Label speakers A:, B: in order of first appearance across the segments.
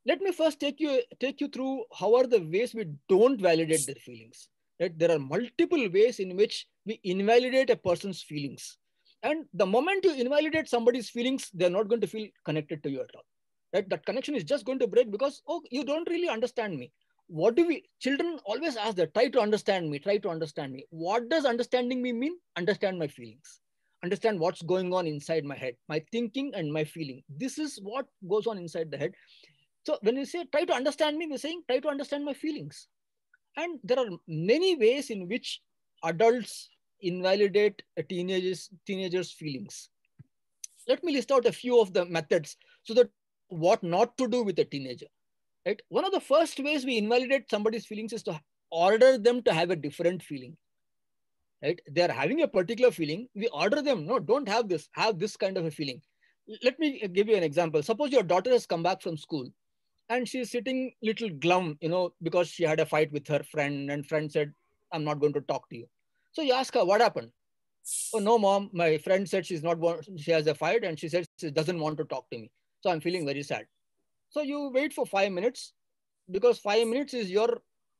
A: Let me first take you through how are the ways we don't validate their feelings. Right? There are multiple ways in which we invalidate a person's feelings. And the moment you invalidate somebody's feelings, they're not going to feel connected to you at all. Right? That connection is just going to break because, oh, you don't really understand me. What do we, children always ask that, try to understand me, try to understand me. What does understanding me mean? Understand my feelings. Understand what's going on inside my head, my thinking and my feeling. This is what goes on inside the head. So when you say try to understand me, we're saying try to understand my feelings. And there are many ways in which adults invalidate a teenagers' feelings. Let me list out a few of the methods so that you know what not to do with a teenager. Right? One of the first ways we invalidate somebody's feelings is to order them to have a different feeling. Right? They are having a particular feeling. We order them, no, don't have this. Have this kind of a feeling. Let me give you an example. Suppose your daughter has come back from school and she's sitting little glum, because she had a fight with her friend and friend said, I'm not going to talk to you. So you ask her, what happened? Oh, no, mom, my friend said she has a fight and she said she doesn't want to talk to me. So I'm feeling very sad. So you wait for 5 minutes because 5 minutes is your,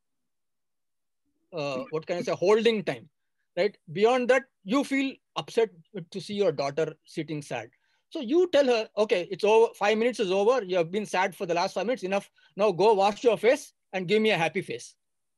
A: what can I say, holding time, right? Beyond that, you feel upset to see your daughter sitting sad. So you tell her, okay, it's over. 5 minutes is over. You have been sad for the last 5 minutes. Enough. Now go wash your face and give me a happy face.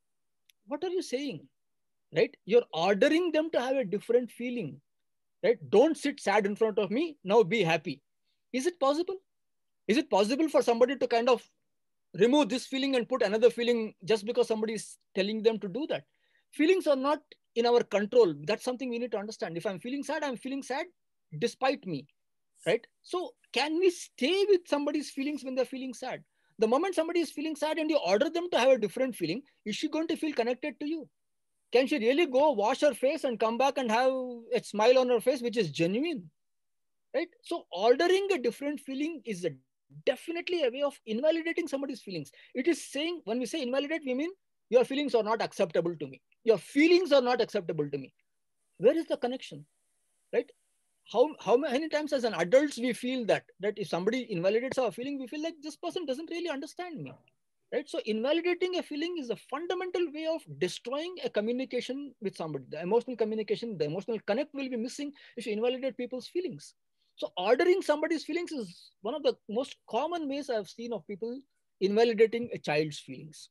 A: What are you saying? Right? You're ordering them to have a different feeling. Right? Don't sit sad in front of me. Now be happy. Is it possible? Is it possible for somebody to kind of remove this feeling and put another feeling just because somebody is telling them to do that? Feelings are not in our control. That's something we need to understand. If I'm feeling sad, I'm feeling sad despite me, right? So can we stay with somebody's feelings when they're feeling sad? The moment somebody is feeling sad and you order them to have a different feeling, is she going to feel connected to you? Can she really go wash her face and come back and have a smile on her face, which is genuine? Right? So ordering a different feeling is definitely a way of invalidating somebody's feelings. It is saying, when we say invalidate, we mean your feelings are not acceptable to me. Your feelings are not acceptable to me. Where is the connection? Right? How many times as an adults we feel that if somebody invalidates our feeling, we feel like this person doesn't really understand me. Right? So invalidating a feeling is a fundamental way of destroying a communication with somebody. The emotional communication, the emotional connect will be missing if you invalidate people's feelings. So ordering somebody's feelings is one of the most common ways I've seen of people invalidating a child's feelings.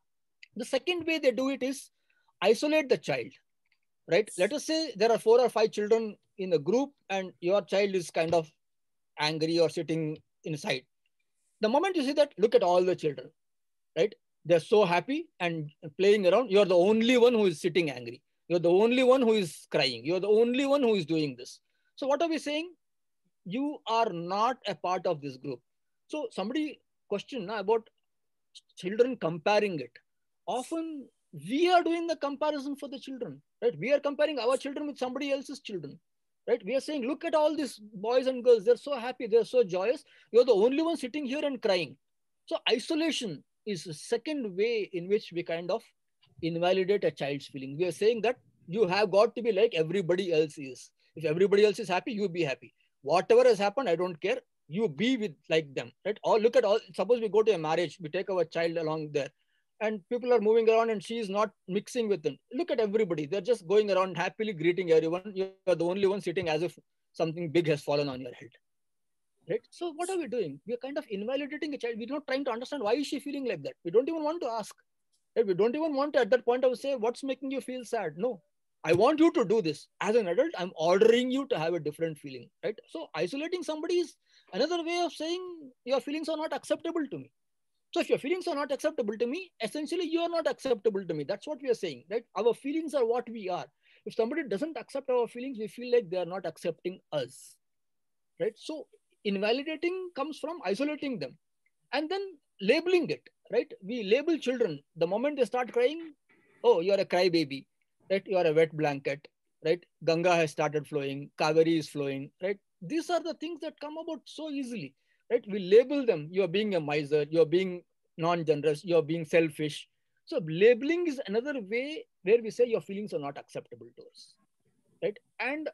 A: The second way they do it is isolate the child. Right? Let us say there are 4 or 5 children in a group and your child is kind of angry or sitting inside. The moment you see that, look at all the children, right? They're so happy and playing around. You're the only one who is sitting angry. You're the only one who is crying. You're the only one who is doing this. So what are we saying? You are not a part of this group. So somebody questioned about children comparing it. Often we are doing the comparison for the children, right? We are comparing our children with somebody else's children, right? We are saying, look at all these boys and girls. They're so happy. They're so joyous. You're the only one sitting here and crying. So isolation is the second way in which we kind of invalidate a child's feeling. We are saying that you have got to be like everybody else is. If everybody else is happy, you be happy. Whatever has happened, I don't care. You be with like them, right? Or look at all. Suppose we go to a marriage, we take our child along there, and people are moving around, and she is not mixing with them. Look at everybody; they're just going around happily greeting everyone. You're the only one sitting as if something big has fallen on your head, right? So what are we doing? We are kind of invalidating a child. We're not trying to understand why is she feeling like that. We don't even want to ask. Right? We don't even want to at that point of say what's making you feel sad. No, I want you to do this. As an adult, I'm ordering you to have a different feeling, right? So isolating somebody is another way of saying your feelings are not acceptable to me. So if your feelings are not acceptable to me, essentially you are not acceptable to me. That's what we are saying, right? Our feelings are what we are. If somebody doesn't accept our feelings, we feel like they are not accepting us, right? So invalidating comes from isolating them and then labeling it, right? We label children the moment they start crying. Oh, you're a crybaby, right? You're a wet blanket, right? Ganga has started flowing, Kaveri is flowing, right? These are the things that come about so easily, right? We label them. You're being a miser, you're being non-generous, you're being selfish. So labeling is another way where we say your feelings are not acceptable to us, right? And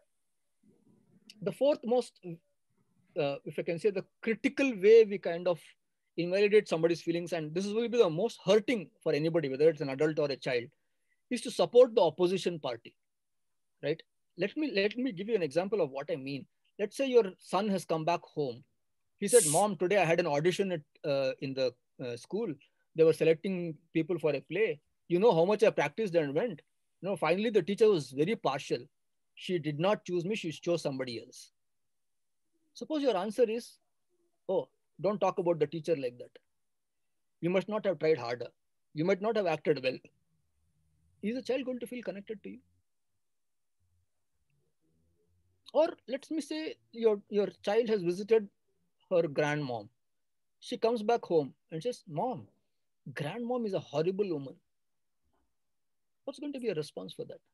A: the fourth most, if I can say, the critical way we kind of invalidate somebody's feelings, and this will be the most hurting for anybody, whether it's an adult or a child, is to support the opposition party, right? Let me give you an example of what I mean. Let's say your son has come back home. He said, "Mom, today I had an audition in the school. They were selecting people for a play. You know how much I practiced and went. Finally the teacher was very partial. She did not choose me. She chose somebody else." Suppose your answer is, "Oh, don't talk about the teacher like that. You must not have tried harder. You might not have acted well." Is the child going to feel connected to you? Or let me say your child has visited her grandmom. She comes back home and says, "Mom, grandmom is a horrible woman." What's going to be a response for that?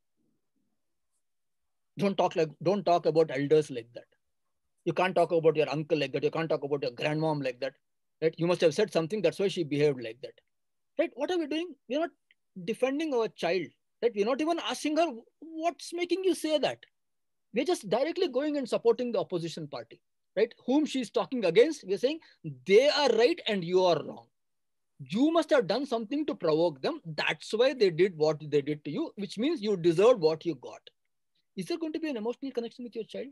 A: Don't talk about elders like that. You can't talk about your uncle like that. You can't talk about your grandmom like that. Right? You must have said something. That's why she behaved like that. Right? What are we doing? We're not defending our child. Right? We're not even asking her, "What's making you say that?" We're just directly going and supporting the opposition party. Right? Whom she's talking against, we're saying they are right and you are wrong. You must have done something to provoke them. That's why they did what they did to you, which means you deserved what you got. Is there going to be an emotional connection with your child?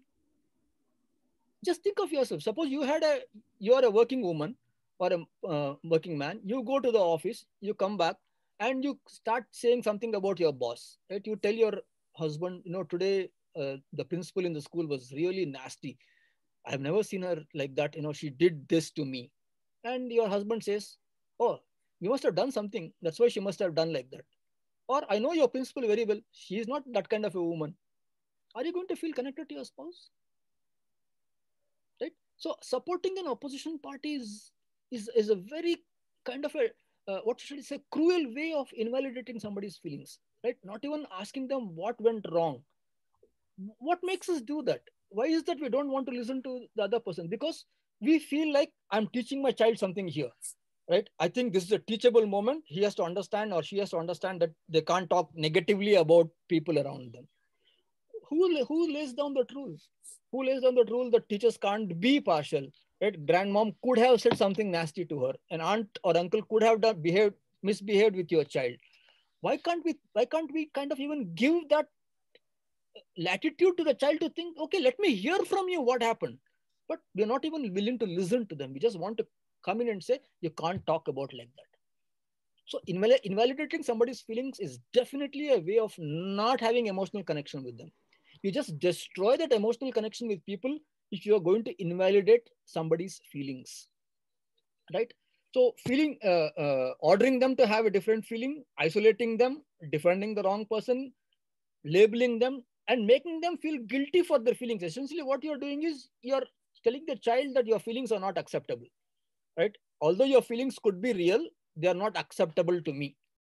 A: Just think of yourself. Suppose you are a working woman or a working man. You go to the office, you come back, and you start saying something about your boss. Right? You tell your husband, today the principal in the school was really nasty. I've never seen her like that. She did this to me. And your husband says, "Oh, you must have done something. That's why she must have done like that." Or, "I know your principal very well. She is not that kind of a woman." Are you going to feel connected to your spouse? Right? So supporting an opposition party is a very kind of a what should I say, cruel way of invalidating somebody's feelings. Right? Not even asking them what went wrong. What makes us do that? Why is that we don't want to listen to the other person? Because we feel like I'm teaching my child something here. Right? I think this is a teachable moment. He has to understand, or she has to understand, that they can't talk negatively about people around them. Who lays down the rule? Who lays down the rule that teachers can't be partial? Right? Grandmom could have said something nasty to her. An aunt or uncle could have misbehaved with your child. Why can't we kind of even give that latitude to the child to think, "Okay, let me hear from you what happened." But we're not even willing to listen to them. We just want to come in and say, "You can't talk about like that." So invalidating somebody's feelings is definitely a way of not having emotional connection with them. You just destroy that emotional connection with people if you are going to invalidate somebody's feelings, right? So ordering them to have a different feeling, isolating them, defending the wrong person, labeling them, and making them feel guilty for their feelings. Essentially, what you're doing is you're telling the child that your feelings are not acceptable, right? Although your feelings could be real, they are not acceptable to me.